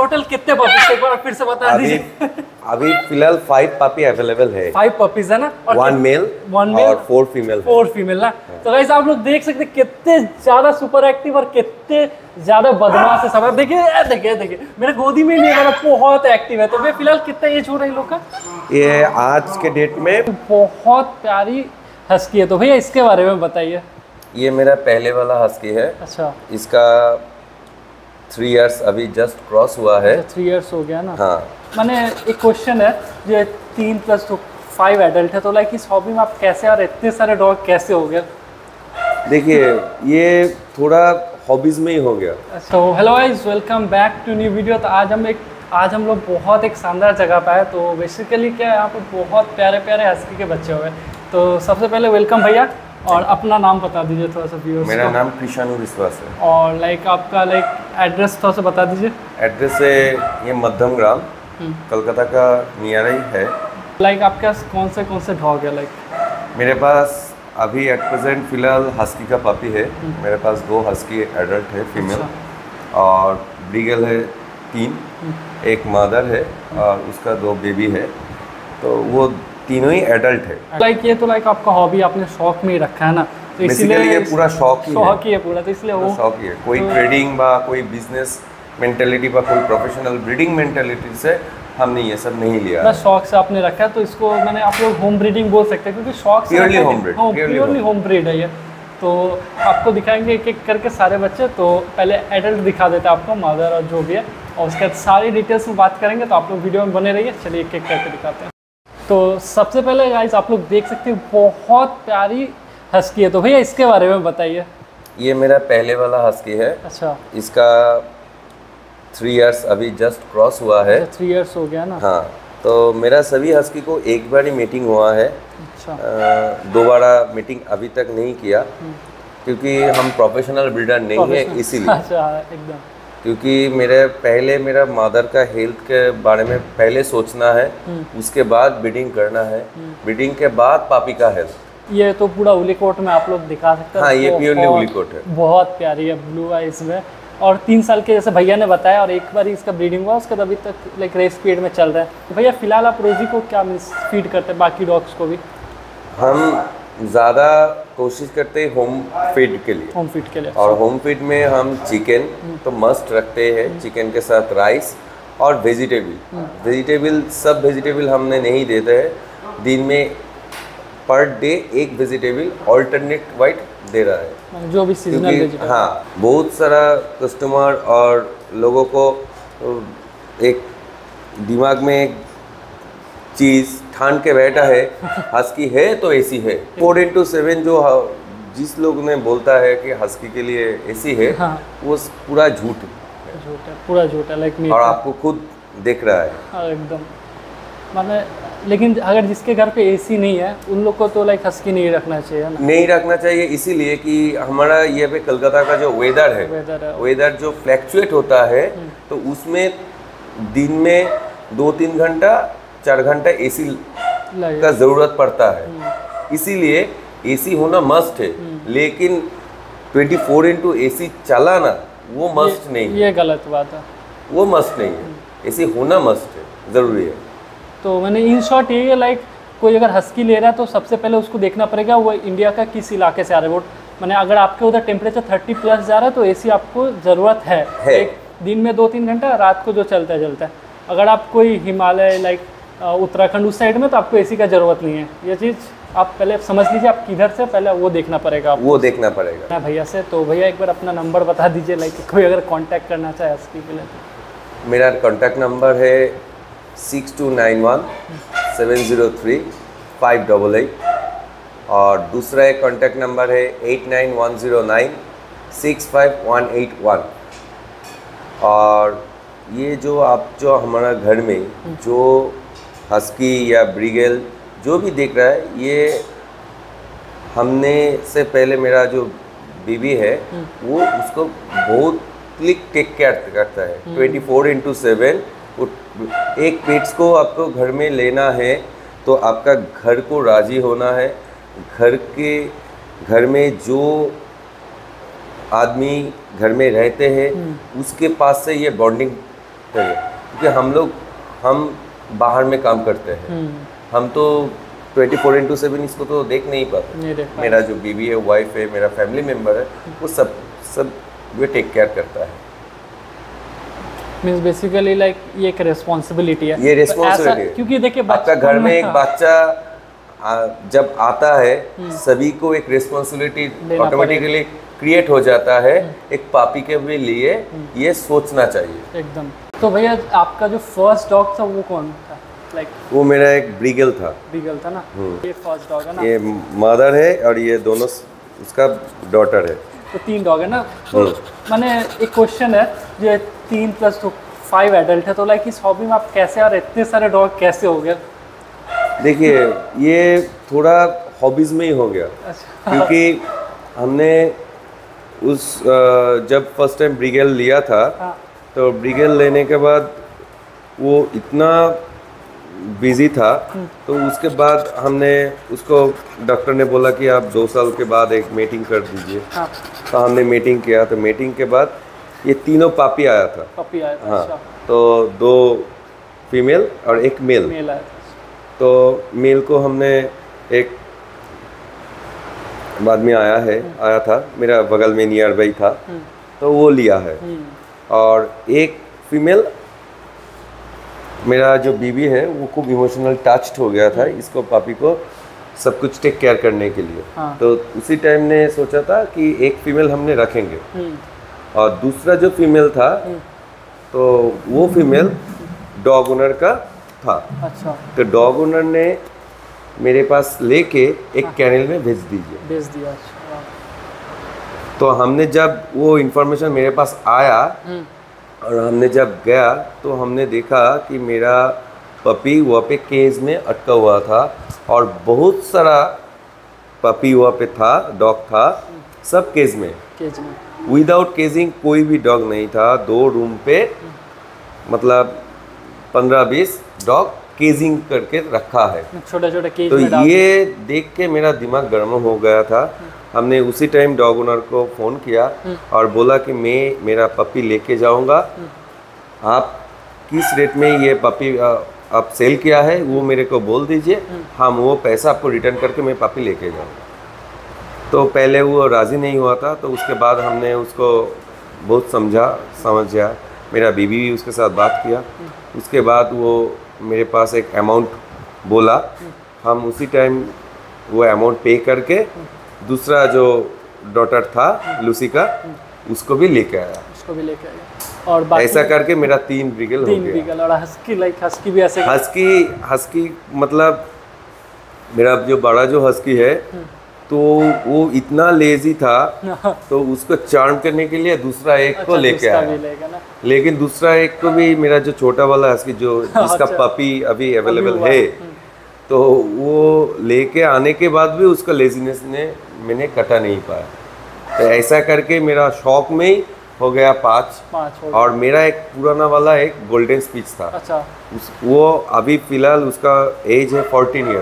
Total कितने puppies एक बार फिर से बता दीजिए। अभी फिलहाल 5 पपी अवेलेबल है। 5 पपीज है ना, और 1 मेल और 4 फीमेल। 4 फीमेल ना। तो गाइस आप लोग देख सकते हैं कितने ज्यादा सुपर एक्टिव और कितने ज्यादा बदमाश है सब। देखिए देखिए देखिए मेरे गोदी में नहीं, मतलब बहुत एक्टिव है। तो भैया फिलहाल कितना एज हो रहा है इन लोग का? ये आज के डेट में बहुत प्यारी हस्की है। तो भैया इसके बारे में बताइए। ये मेरा पहले वाला हस्की है। अच्छा, इसका 3 इयर्स अभी जस्ट क्रॉस हुआ है। 3 इयर्स हो गया ना। हाँ, मैंने एक क्वेश्चन है, जो 3 + 5 एडल्ट है, तो लाइक इस हॉबी में आप कैसे और इतने सारे डॉग कैसे हो गया? देखिए ये थोड़ा हॉबीज में ही हो गया। तो hello guys, welcome back to new video. तो आज हम लोग बहुत एक शानदार जगह पे आए। तो बेसिकली क्या है, यहाँ पे बहुत प्यारे प्यारे हस्की के बच्चे हुए। तो सबसे पहले वेलकम भैया, और अपना नाम बता दीजिए थोड़ा सा व्यूअर्स को। मेरा नाम कृष्णानु विश्वास है। और लाइक आपका एड्रेस थोड़ा सा बता दीजिए। एड्रेस है ये मध्यम ग्राम, कलकत्ता का नियर ही है। लाइक आपके पास कौन से डॉग है? लाइक मेरे पास अभी एट प्रेजेंट फिलहाल हस्की का पपी है। मेरे पास 2 हस्की एडल्ट है फीमेल, और ब्रीगल है 3, एक मदर है और उसका 2 बेबी है। तो वो तीनों ही एडल्ट है। लाइक ये तो आपका हॉबी आपने शौक में ही रखा है ना, तो इसलिए ये पूरा शौक ही है पूरा। तो इसलिए वो शौक ही है। कोई ट्रेडिंग बा, कोई बिजनेस मेंटालिटी बा, कोई प्रोफेशनल ब्रीडिंग मेंटालिटी से हमने ये सब नहीं लिया। बस शौक से आपने रखा है। तो इसको मैंने आप लोग होम ब्रीडिंग बोल सकते हैं, क्योंकि शौक से प्योरली होम ब्रीड है ये। तो आपको दिखाएंगे एक एक करके सारे बच्चे। तो पहले एडल्ट दिखा देते हैं आपको, मदर और जो भी है, और उसके बाद सारी डिटेल्स में बात करेंगे। तो आप लोग वीडियो में बने रहिए। चलिए एक एक करके दिखाते हैं। तो सबसे पहले गाइस आप लोग देख सकते हैं बहुत प्यारी हस्की है। तो भैया इसके बारे में बताइए। ये मेरा पहले वाला हस्की है। अच्छा, इसका 3 इयर्स अभी जस्ट क्रॉस हुआ है। 3 इयर्स हो गया ना। हाँ, तो मेरा सभी हस्की को एक बार ही मीटिंग हुआ है। अच्छा, दोबारा मीटिंग अभी तक नहीं किया, क्योंकि हम प्रोफेशनल ब्रीडर नहीं है इसीलिए। अच्छा, एकदम। क्योंकि मेरा मदर का हेल्थ के बारे में पहले सोचना है, उसके बाद ब्रीडिंग करना है, ब्रीडिंग के बाद पापी का हेल्थ। ये तो पूरा उलीकोट में आप लोग दिखा सकते हैं। हाँ, ये प्योरली उलीकोट है। बहुत प्यारी है, ब्लू आइज में, और 3 साल के जैसे भैया ने बताया, और एक बार ही इसका ब्रीडिंग हुआ, उसके अभी तक रेस पीरियड में चल रहा है। तो भैया फिलहाल आप रोजी को क्या फीड करते हैं, बाकी डॉग्स को भी? हम ज़्यादा कोशिश करते हैं होम फीड के लिए। होम फीड के लिए। और होम फीड में हम चिकन तो मस्ट रखते हैं। चिकन के साथ राइस और वेजिटेबल सब वेजिटेबल हमने नहीं देते हैं। दिन में पर डे एक वेजिटेबल ऑल्टरनेट वाइट दे रहा है, जो भी सीजनल वेजिटेबल। हाँ, बहुत सारा कस्टमर और लोगों को एक दिमाग में एक चीज़ ठान के बैठा है, हस्की है तो ऐसी है। 4x7 जो जिस लोग ने बोलता है कि हस्की के लिए ऐसी है, हाँ, वो पूरा झूठ है, पूरा झूठ है। लाइक और आपको खुद देख रहा है। हाँ, एकदम। माने लेकिन अगर जिसके घर पे एसी नहीं है, उन लोग को तो हस्की नहीं रखना चाहिए ना। नहीं रखना चाहिए, इसीलिए कि हमारा ये पे कलकत्ता का जो वेदर है, वेदर जो फ्लैक्चुएट होता है, तो उसमें दिन में 2-3 घंटा 4 घंटा एसी का ज़रूरत पड़ता है। इसीलिए एसी होना मस्ट है, लेकिन 24x एसी चलाना वो मस्ट नहीं है। ये गलत बात है, वो मस्ट नहीं है। एसी होना मस्ट है, ज़रूरी है। तो मैंने इन शॉर्ट ये लाइक कोई अगर हस्की ले रहा है, तो सबसे पहले उसको देखना पड़ेगा वो इंडिया का किस इलाके से आ रहा है। वो मैंने अगर आपके उधर टेम्परेचर 30+ जा रहा है, तो एसी आपको ज़रूरत है। एक दिन में 2-3 घंटा, रात को जो चलता है। अगर आप कोई हिमालय लाइक उत्तराखंड उस साइड में, तो आपको एसी का ज़रूरत नहीं है। ये चीज़ आप पहले समझ लीजिए, आप किधर से, पहले वो देखना पड़ेगा आपको। वो देखना पड़ेगा भैया से। तो भैया एक बार अपना नंबर बता दीजिए, लाइक कोई अगर कांटेक्ट करना चाहे हस्की के लिए तो। मेरा कॉन्टैक्ट नंबर है 6291 703 588, और दूसरा एक कॉन्टैक्ट नंबर है 89109 65181। और ये जो हमारा घर में जो हस्की या ब्रीगल जो भी देख रहा है, ये हमने से पहले मेरा जो बेबी है वो उसको बहुत क्लिक टेक केयर करता है। 24x7 एक पेट्स को आपको घर में लेना है, तो आपका घर को राजी होना है। घर में जो आदमी घर में रहते हैं उसके पास से ये बॉन्डिंग क्योंकि हम बाहर में काम करते हैं, हम तो 24/7 इसको तो देख नहीं पाते। मेरा जो बीवी है, वाइफ है, मेरा फैमिली मेम्बर है, वो सब वो टेक केयर करता है। मींस बेसिकली लाइक ये एक रिस्पॉन्सिबिलिटी है, ये रिस्पॉन्सिबिलिटी है, क्योंकि देखिए आपका घर में एक बच्चा जब आता है, सभी को एक रिस्पॉन्सिबिलिटी ऑटोमेटिकली क्रिएट हो जाता है। एक पापी के भी लिए ये सोचना चाहिए एकदम। तो भैया आपका जो फर्स्ट डॉग था वो कौन था? लाइक वो मेरा एक ब्रीगल था। ब्रीगल था ना, ये फर्स्ट डॉग है ना? ये मदर है और ये दोनों उसका डॉटर है। तो 3 डॉग है ना। तो मैंने एक क्वेश्चन है, जो 3 + 5 एडल्ट है, तो लाइक इस हॉबी में आप कैसे और इतने सारे डॉग कैसे हो गए? देखिए ये थोड़ा हॉबीज़ में ही हो गया। अच्छा। क्योंकि हमने जब फर्स्ट टाइम ब्रीगल लिया था, हाँ। तो ब्रीगल लेने के बाद वो इतना बिजी था, तो उसके बाद हमने उसको डॉक्टर ने बोला कि आप 2 साल के बाद एक मीटिंग कर दीजिए। हाँ। तो हमने मीटिंग किया, तो मीटिंग के बाद ये तीनों पापी आया था। हाँ। अच्छा। तो 2 फीमेल और 1 मेल आया था। तो मेल को हमने एक बाद में आया था, मेरा बगल में नियर बाई था, तो वो लिया है। और एक फीमेल, मेरा जो बीवी है वो खूब इमोशनल टच्ड हो गया था इसको, पापी को सब कुछ टेक केयर करने के लिए। हाँ। तो उसी टाइम ने सोचा था कि एक फीमेल हमने रखेंगे, और दूसरा जो फीमेल था, तो वो फीमेल डॉग ओनर का था। अच्छा। तो डॉग ओनर ने मेरे पास लेके एक कैनल में भेज दिया। अच्छा। तो हमने जब वो इन्फॉर्मेशन मेरे पास आया और हमने जब गया, तो हमने देखा कि मेरा पपी वहाँ पे केज में अटका हुआ था, और बहुत सारा पपी वहाँ पे था, डॉग था, सब केज में। विदाउट केजिंग कोई भी डॉग नहीं था। 2 रूम पे मतलब 15-20 डॉग केजिंग करके रखा है, छोटा केज। तो ये देख के मेरा दिमाग गर्म हो गया था। हमने उसी टाइम डॉग ओनर को फ़ोन किया और बोला कि मैं मेरा पपी लेके जाऊंगा, आप किस रेट में ये पपी आप सेल किया है वो मेरे को बोल दीजिए, हम वो पैसा आपको रिटर्न करके मैं पपी लेके जाऊँगा। तो पहले वो राज़ी नहीं हुआ था, तो उसके बाद हमने उसको बहुत समझा, मेरा बीवी भी उसके साथ बात किया। उसके बाद वो मेरे पास एक अमाउंट बोला, हम उसी टाइम वो अमाउंट पे करके दूसरा जो डॉटर था लूसी का, उसको भी लेके आया। और ऐसा करके मेरा 3 ब्रीगल हो गया। और हस्की भी ऐसे। हस्की मतलब मेरा जो बड़ा जो हस्की है, तो वो इतना लेजी था, तो उसको चार्म करने के लिए दूसरा एक को लेके आया। लेकिन दूसरा एक को भी मेरा जो छोटा वाला हस्की जिसका पपी अभी अवेलेबल है, तो वो लेके आने के बाद भी उसका लेजीनेस ने मैंने कटा नहीं पाया। तो ऐसा करके मेरा शौक में ही हो गया 5। और मेरा एक पुराना वाला एक गोल्डन स्पीच था। अच्छा। वो अभी फिलहाल उसका एज है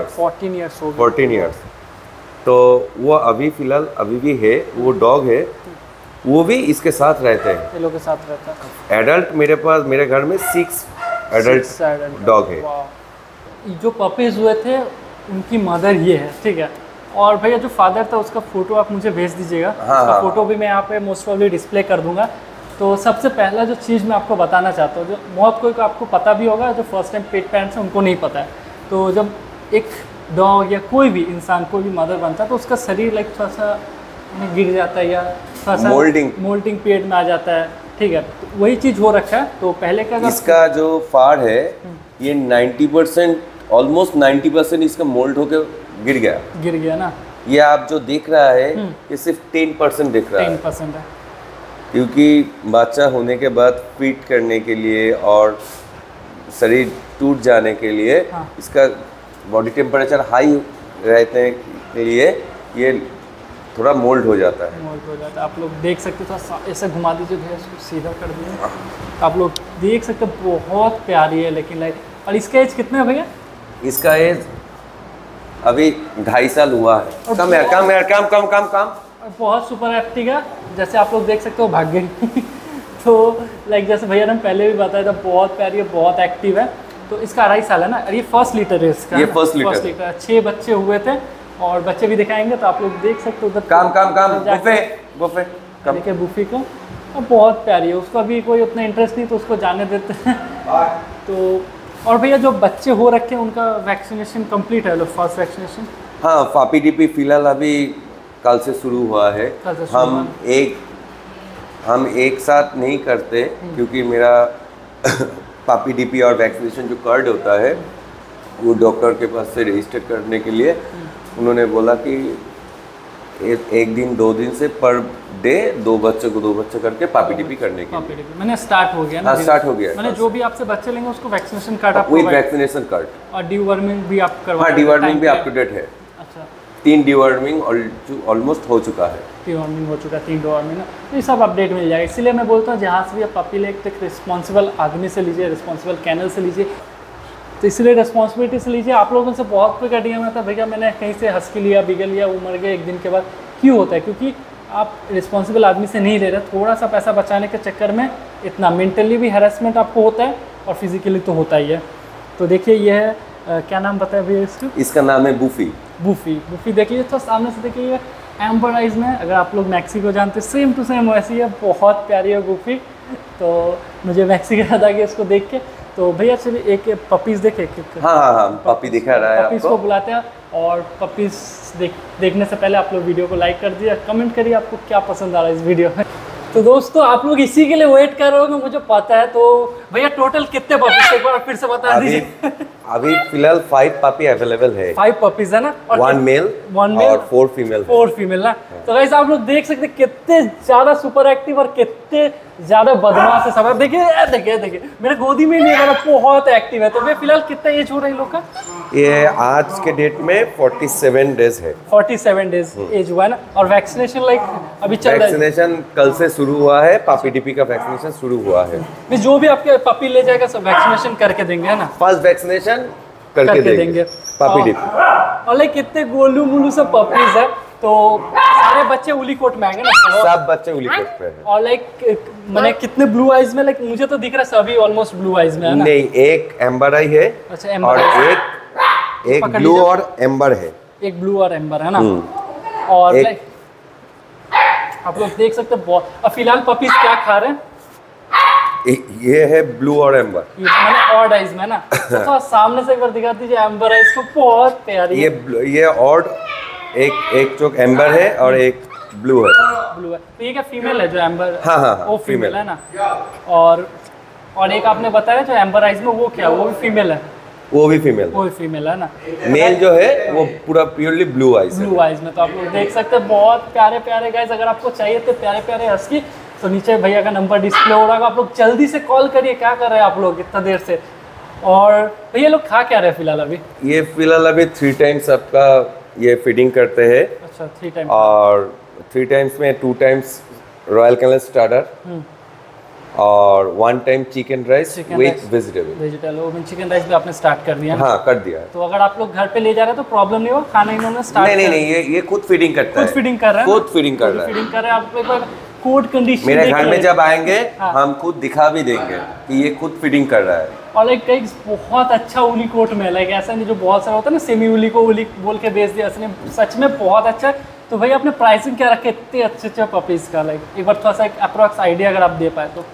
14 ईयर्स। तो वो अभी भी है, वो डॉग है, वो भी इसके साथ रहते हैं, ये लोग के साथ रहता है। एडल्ट मेरे घर में 6 एडल्ट डॉग है। जो पपीज हुए थे उनकी मदर ये है, ठीक है। और भैया जो फादर था उसका फ़ोटो आप मुझे भेज दीजिएगा। उसका फ़ोटो भी मैं यहाँ पे मोस्ट प्रॉब्ली डिस्प्ले कर दूंगा। तो सबसे पहला जो चीज़ मैं आपको बताना चाहता हूँ, जो बहुत कोई को आपको पता भी होगा, जो फर्स्ट टाइम पेट पेरेंट्स हैं उनको नहीं पता है। तो जब एक डॉग या कोई भी इंसान, कोई भी मदर बनता है, तो उसका शरीर लाइक थोड़ा सा गिर जाता है, या थोड़ा सा मोल्डिंग पेट में आ जाता है, ठीक है। तो वही चीज़ हो रखा है। तो पहले का इसका जो फाड़ है, ये 90% ऑलमोस्ट 90% इसका मोल्ड होकर गिर गया ना। ये आप जो देख रहा है, ये सिर्फ 10% दिख रहा है। 10% है, क्योंकि बच्चा होने के बाद फिट करने के लिए और शरीर टूट जाने के लिए, इसका बॉडी टेम्परेचर हाई रहने के लिए ये थोड़ा मोल्ड हो जाता है। आप लोग देख सकते हो, थोड़ा ऐसे घुमा दीजिए, सीधा कर दीजिए। आप लोग देख सकते हो, बहुत प्यारी है। लेकिन लाइक, और इसका एज कितना है भैया? इसका एज अभी 2.5 साल हुआ है। कम। बहुत सुपर एक्टिव है, जैसे आप लोग देख सकते हो, भाग गई। तो लाइक जैसे भैया ने पहले भी बताया था, बहुत प्यारी है, बहुत एक्टिव है। तो इसका 2.5 साल है ना, ये फर्स्ट लीटर है इसका। ये फर्स्ट लीटर 6 बच्चे हुए थे और बच्चे भी दिखाएंगे तो आप लोग देख सकते हो उधर। काम बुफे देखिए बुफी को, और बहुत प्यारी है। उसको अभी कोई उतना इंटरेस्ट नहीं तो उसको जाने देते हैं। तो और भैया जो बच्चे हो रखे हैं उनका वैक्सीनेशन कंप्लीट है, फर्स्ट वैक्सीनेशन? हाँ, पापी डीपी फिलहाल अभी कल से शुरू हुआ है। हम एक साथ नहीं करते क्योंकि मेरा पापी डीपी और वैक्सीनेशन जो कार्ड होता है वो डॉक्टर के पास से रजिस्टर करने के लिए उन्होंने बोला कि 1 दिन 2 दिन से पर डे 2 बच्चे करके पापी डीपी करने के लिए मैंने स्टार्ट हो गया ना। हाँ, स्टार्ट हो गया। मैंने जो भी आपसे बच्चे लेंगे उसको वैक्सीनेशन कार्ड आप विद वैक्सीनेशन कार्ड और डीवर्मिंग भी आप करवा? हाँ, डीवर्मिंग भी अप टू डेट है। अच्छा, 3 डीवर्मिंग ऑलमोस्ट हो चुका है। डीवर्मिंग हो चुका है, 3 डीवर्मिंग, तो ये सब अपडेट मिल जाएगा। इसलिए मैं बोलता हूँ जहाँ से भी आप पपी ले एक रिस्पॉन्सिबल आदमी से लीजिए, रिस्पॉन्सिबल कैनल से लीजिए। तो इसलिए रिस्पॉन्सिबिलिटी से लीजिए। आप लोगों से बहुत कोई का डीएम आता है, भैया मैंने कहीं से हस्की लिया, बिगल लिया, वो मर गया 1 दिन के बाद। क्यों होता है? क्योंकि आप रिस्पॉन्सिबल आदमी से नहीं ले रहे। थोड़ा सा पैसा बचाने के चक्कर में इतना मेंटली भी हैरेसमेंट आपको होता है और फिजिकली तो होता ही है। तो देखिए ये है क्या नाम बताया भैया इसका? इसका नाम है बूफी। बूफी देखिए तो सामने से देखिए, ये एम्बर आइज में, अगर आप लोग मैक्सी को जानते हैं सेम टू सेम वैसी है, बहुत प्यारी है बूफी। तो मुझे मैक्सी का याद आ गया इसको देख के। तो भैया चलिए एक पपीज़ देखे। हाँ, पपी दिखा रहा है पपीज़ को बुलाते हैं और पपीज़ देखने से पहले आप लोग वीडियो को लाइक कर दिया, कमेंट करिए आपको क्या पसंद आ रहा है इस वीडियो में। तो दोस्तों आप लोग इसी के लिए वेट कर रहे हो, मुझे पता है। तो भैया टोटल कितने पपीज़ एक बार फिर से बता दीजिए। अभी फिलहाल 5 पपी अवेलेबल है। 5 पपीज़ है ना, और 1 मेल और 4 फीमेल। 4 फीमेल ना। तो गाइस आप लोग देख सकते हैं कितने ज़्यादा सुपर एक्टिव और कितने ज़्यादा बदमाश है सब। देखिए मेरे गोदी में नहीं है, बहुत एक्टिव है। तो भैया फिलहाल कितना एज हो रहा है इन लोग का? ये आज के डेट में 47 डेज है। 47 डेज एज हुआ है ना। और वैक्सीनेशन लाइक अभी चल रहा है? वैक्सीनेशन कल से शुरू हुआ है, पापी डीपी का वैक्सीनेशन शुरू हुआ है। जो भी आपके पपी ले जाएगा सब वैक्सीनेशन करके देंगे है ना? फर्स्ट वैक्सीनेशन करके देंगे पापी डीपी। और लाइक कितने गोलू मोलू सब पपीज है। तो सारे बच्चे उलीकोट में आएंगे ना? सब बच्चे उलीकोट पे हैं। और लाइक मैंने कितने ब्लू आइज में, लाइक मुझे तो दिख रहा है सभी ऑलमोस्ट ब्लू आइज में है ना? नहीं, एक एम्बर आई है। अच्छा, एम्बर और एक ब्लू और एम्बर है। एक ब्लू और एम्बर है ना। और लाइक आप लोग देख सकते हैं बहुत। और फिलहाल पपीज क्या खा रहे हैं? ये है ब्लू और एम्बर, मैंने ऑड आइज में ना। तो सामने से एक बार दिखा दीजिए एम्बर आइज को, बहुत प्यारी। ये ऑड एक चोक एम्बर है और एक ब्लू है। तो ये क्या फीमेल है जो एम्बर? हाँ, वो फीमेल है ना। और एक आपने बताया जो एम्बर आइज में, वो क्या, वो भी फीमेल है? वो भी फीमेल है ना। मेल जो है वो पूरा प्योरली ब्लू आइज में। तो आप लोग देख सकते हैं बहुत प्यारे प्यारे गाइस। अगर आपको चाहिए तो प्यारे प्यारे हस्की, तो नीचे भैया का नंबर डिस्प्ले हो रहा है, आप लोग जल्दी से कॉल करिए। क्या कर रहे हैं आप लोग इतना देर से? और भैया लोग खा क्या रहे हैं फिलहाल अभी? ये फिलहाल अभी 3 टाइम्स आपका ये फीडिंग करते हैं। अच्छा, 3 टाइम। और 3 टाइम्स में 2 टाइम्स रॉयल कैनल स्टार्टर और 1 time chicken rice with vegetable. वो चिकन राइस भी आपने स्टार्ट कर दिया? हाँ, कर दिया है। तो अगर आप लोग घर पे ले जा रहे हैं तो प्रॉब्लम नहीं होगा, खाना इन्होंने स्टार्ट? नहीं, ये खुद फीडिंग करता है। खुद फीडिंग कर रहा है। खुद फीडिंग कर रहा है। आप एक बार कोड कंडीशन मेरे घर में जब आएंगे हम खुद दिखा भी देंगे कि ये खुद फीडिंग कर रहा है। और लाइक कई बहुत अच्छा उली कोट में, लाइक ऐसा नहीं जो बहुत सारा होता है ना सेमी उली को उली बोल के बेच दिया, इसने सच में बहुत अच्छा है। तो भाई आपने प्राइसिंग क्या रखे इतने अच्छे पपीज का? लाइक एक बार थोड़ा सा अप्रॉक्स आइडिया अगर आप दे पाए तो।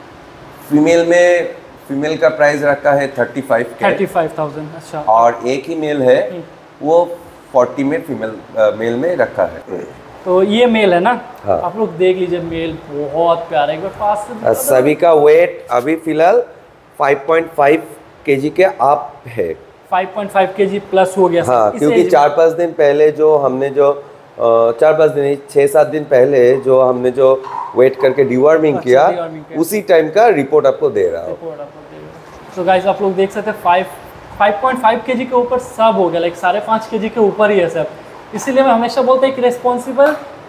फीमेल का प्राइस रखा है 35,000। अच्छा। और एक ही मेल है वो 40 में मेल में रखा है। तो ये मेल है ना? हाँ। आप लोग देख लीजिए, मेल बहुत प्यारा है। एक बार पास से सभी का वेट अभी फिलहाल 5.5 kg के अप है। 5.5 kg प्लस हो गया। हाँ, क्योंकि 4-5 दिन पहले जो हमने 4-5 दिन 6-7 दिन पहले जो हमने जो वेट करके डिवॉर्मिंग किया, उसी टाइम का रिपोर्ट आपको दे रहा हूँ। तो गाइस आप लोग देख सकते हैं 5.5 kg के ऊपर सब हो गया, लाइक 5.5 kg के ऊपर ही है सब। इसीलिए मैं हमेशा बोलता हूँ कि रिस्पॉन्सिबल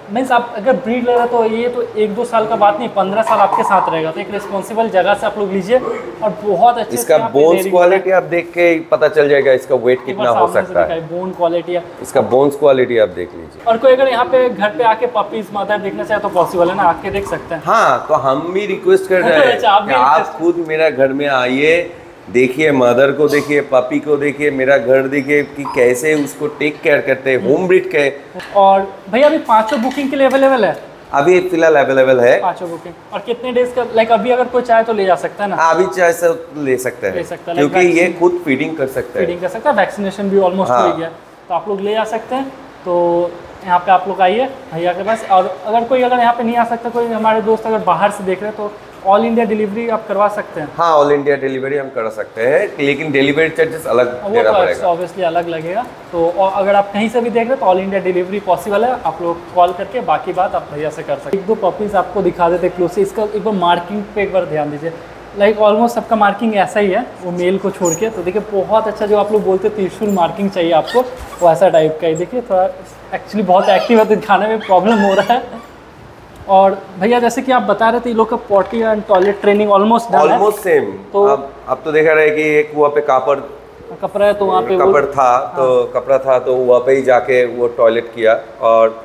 मीन्स आप अगर ब्रीड ले रहे हो तो ये तो 1-2 साल का बात नहीं, 15 साल आपके साथ रहेगा। तो एक रिस्पॉन्सिबल जगह से आप लोग लीजिए और बहुत अच्छे इसका बोन्स क्वालिटी आप देख के पता चल जाएगा इसका वेट कितना हो सकता है। बोन क्वालिटी, इसका बोन्स क्वालिटी आप देख लीजिए। और कोई अगर यहाँ पे घर पे आके पपीज मदर देखना चाहे तो पॉसिबल है ना, आके देख सकते हैं। हाँ, तो हम भी रिक्वेस्ट कर रहे हैं कि आप खुद मेरा घर में आइए, देखिए मदर को, देखिए पपी को, देखिए मेरा घर देखिए कि कैसे उसको टेक केयर करते हैं, होम ब्रीड के। और भैया अभी 5 बुकिंग के लिए अवेलेबल है? अभी फिलहाल अवेलेबल है 5 बुकिंग। और कितने डेज का, लाइक अभी अगर कोई चाहे तो ले जा सकता है ना? अभी चाहे से ले सकता है, क्योंकि ये खुद फीडिंग कर सकता है। फीडिंग कर सकता है, वैक्सीनेशन भी ऑलमोस्ट हो गया, तो आप लोग ले जा सकते हैं। तो यहाँ पे आप लोग आइए भैया के पास। और अगर यहाँ पे नहीं आ सकता, कोई हमारे दोस्त अगर बाहर से देख रहे हैं तो ऑल इंडिया डिलीवरी आप करवा सकते हैं? हाँ, ऑल इंडिया डिलीवरी हम कर सकते हैं, लेकिन डिलीवरी चार्जेस अलग देना पड़ेगा, ऑब्वियसली अलग लगेगा। तो अगर आप कहीं से भी देख रहे हैं तो ऑल इंडिया डिलीवरी पॉसिबल है। आप लोग कॉल करके बाकी बात आप भैया से कर सकते हैं। 1-2 पपीज आपको दिखा देते क्लोज से। इसका एक बार मार्किंग पे एक बार ध्यान दीजिए, लाइक ऑलमोस्ट सबका मार्किंग ऐसा ही है, वो मेल को छोड़ के। तो देखिए बहुत अच्छा, जो आप लोग बोलते हैं त्रिशूल मार्किंग चाहिए आपको, वो ऐसा टाइप का ही। देखिए थोड़ा एक्चुअली बहुत एक्टिव है तो दिखाने में प्रॉब्लम हो रहा है। और भैया जैसे कि आप बता रहे थे, ये लोग का potty and toilet training almost same. तो अब तो देखा रहे कि एक वहाँ पे कपड़ा है, तो वहाँ पे कपड़ा था तो वहाँ पे ही जाके वो टॉयलेट किया, और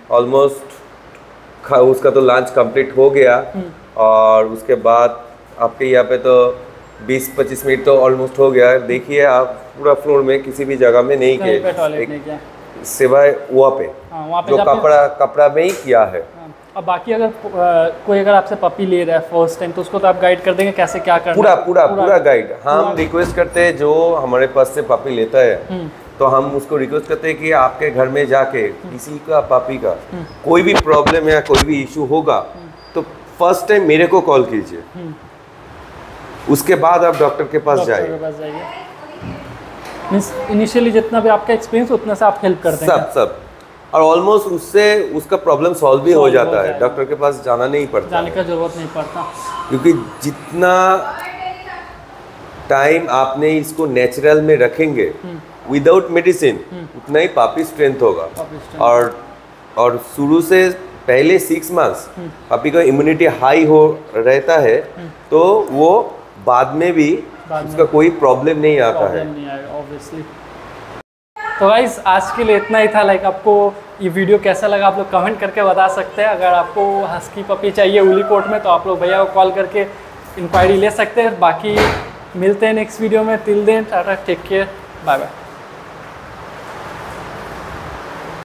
ऑलमोस्ट उसका तो लंच कंप्लीट हो गया। और उसके बाद आपके यहाँ पे तो 20-25 मिनट तो ऑलमोस्ट हो गया। देखिए आप पूरा फ्लोर में किसी भी जगह में नहीं किया, सिवाय वहाँ पे जो कपड़ा में ही किया है। अब बाकी अगर कोई आपसे पपी ले रहा है फर्स्ट टाइम, तो उसको तो आप गाइड कर देंगे कैसे क्या करना है? पूरा गाइड हम रिक्वेस्ट करते हैं। जो हमारे पास से पपी लेता है तो हम उसको रिक्वेस्ट करते हैं कि आपके घर में जाके किसी का पपी का कोई भी प्रॉब्लम या कोई भी इशू होगा तो फर्स्ट टाइम मेरे को कॉल कीजिए, उसके बाद आप डॉक्टर के पास जाइए। मींस इनिशियली जितना भी आपका एक्सपीरियंस उतना से आप हेल्प कर देंगे सब। और ऑलमोस्ट उससे उसका प्रॉब्लम सॉल्व भी हो जाता है, डॉक्टर के पास जाना नहीं पड़ता, जाने का जरूरत नहीं पड़ता। क्योंकि जितना टाइम आपने इसको नेचुरल में रखेंगे विदाउट मेडिसिन, उतना ही पापी स्ट्रेंथ होगा। और शुरू से पहले 6 मंथ्स पापी का इम्यूनिटी हाई हो रहता है, तो वो बाद में भी उसका कोई प्रॉब्लम नहीं आता है। तो गाइस आज के लिए इतना ही था। लाइक आपको ये वीडियो कैसा लगा आप लोग कमेंट करके बता सकते हैं। अगर आपको हस्की पपी चाहिए उलीकोट में तो आप लोग भैया को कॉल करके इंक्वायरी ले सकते हैं। बाकी मिलते हैं नेक्स्ट वीडियो में। Till then tata, take care, bye bye.